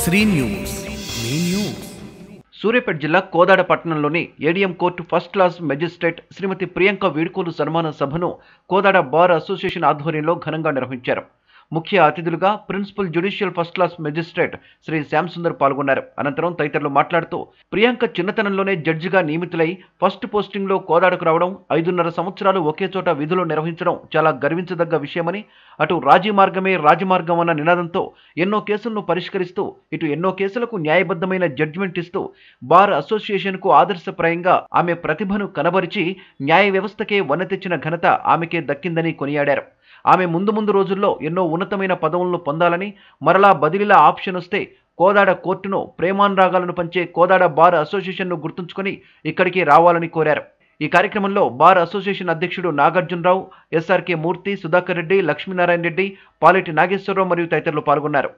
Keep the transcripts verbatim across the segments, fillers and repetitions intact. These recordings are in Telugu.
sreenews మీ న్యూస్. సూర్యాపేట జిల్లా కోదాడ పట్టణంలోని ADM court first class magistrate Shrimati Priyanka వీడ్కోలు సన్మాన సభను కోదాడ బార్ అసోసియేషన్ ఆధ్వర్యంలో ఘనంగా నిర్వహించారు. ముఖ్య అతిథులుగా principal judicial first class magistrate Shri Shyam Sundar పాల్గొన్నారు. అనంతరం తదితరులు మాట్లాడుతూ ప్రియాంక చిన్నతనంలోనే జడ్జిగా నియమితులై ఫస్ట్ పోస్టింగ్లో కోదాడకు రావడం, ఐదున్నర సంవత్సరాలు ఒకే చోట విధులు నిర్వహించడం చాలా గర్వించదగ్గ విషయమని, అటు రాజీ మార్గమే రాజమార్గం అన్న నినాదంతో ఎన్నో కేసులను పరిష్కరిస్తూ ఇటు ఎన్నో కేసులకు న్యాయబద్ధమైన జడ్జిమెంట్ ఇస్తూ బార్ అసోసియేషన్కు ఆదర్శప్రాయంగా ఆమె ప్రతిభను కనబరిచి న్యాయ వ్యవస్థకే వన్నె తెచ్చిన ఘనత ఆమెకే దక్కిందని కొనియాడారు. ఆమె ముందు ముందు రోజుల్లో ఎన్నో ఉన్నతమైన పదవులను పొందాలని, మరలా బదిలీల ఆప్షన్ వస్తే కోదాడ కోర్టును ప్రేమానురాగాలను పంచే కోదాడ బార్ అసోసియేషన్ను గుర్తుంచుకొని ఇక్కడికి రావాలని కోరారు. ఈ కార్యక్రమంలో బార్ అసోసియేషన్ అధ్యక్షుడు నాగార్జునరావు, ఎస్ఆర్కే మూర్తి, సుధాకర్ రెడ్డి, లక్ష్మీనారాయణ రెడ్డి, పాలెటి నాగేశ్వరరావు మరియు తదితరులు పాల్గొన్నారు.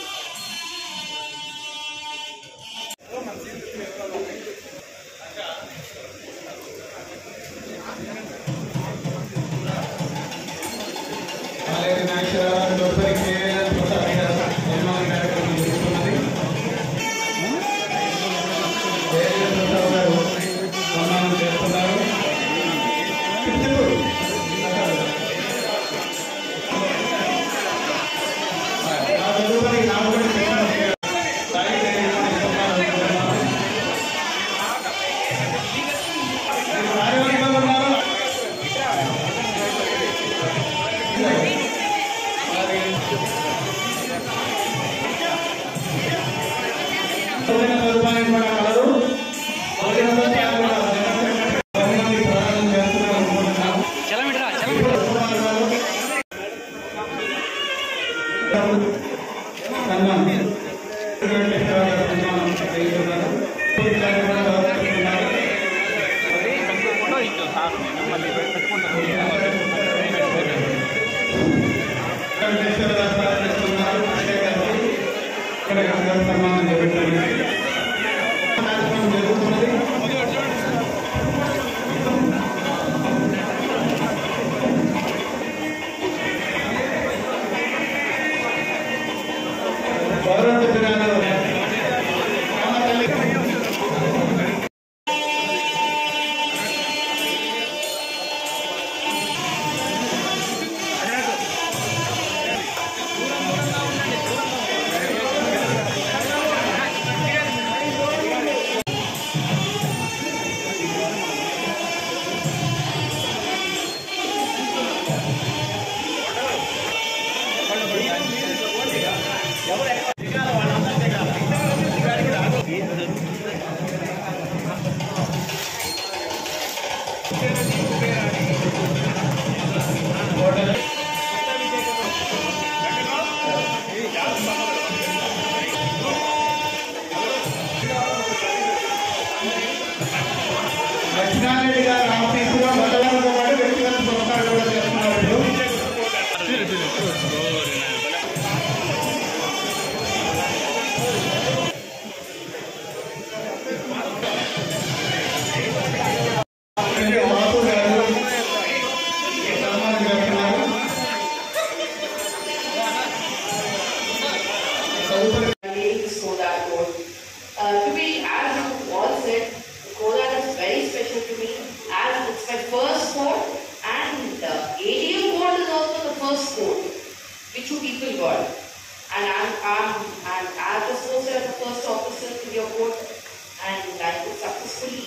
Uh, to be, as you all said, Kodan is very special to me, as it's my first court, and uh, A D M court is also the first court which you people got. And I'm, I'm, I'm as just posted as the first officer to your court, and I could successfully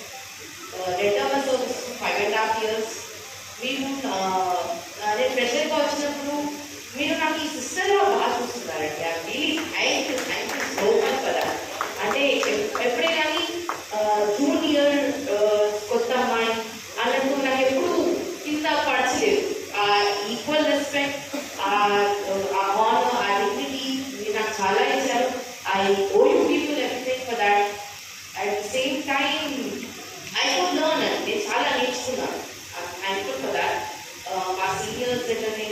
uh, return my service for five and a half years. We would, uh, uh, present వచ్చినప్పుడు మీరు నాకు ఈ సిస్టంలో బాగా చూస్తున్నారండి. I really thank you thank you so much for that. అంటే ఎప్పుడే కానీ జూనియర్ కొత్త అమ్మాయి అన్నట్టు నాకు ఎప్పుడు కింద పడచలేదు. ఆ ఈక్వల్ రెస్పెక్ట్, ఆ హానర్, ఆ డిగ్నిటీ మీరు నాకు చాలా ఇచ్చారు. I owe you people everything for that. At the same time I could learn. నేను చాలా నేర్చుకున్నాను. I thankful for that. మా సీనియర్స్ దగ్గరనే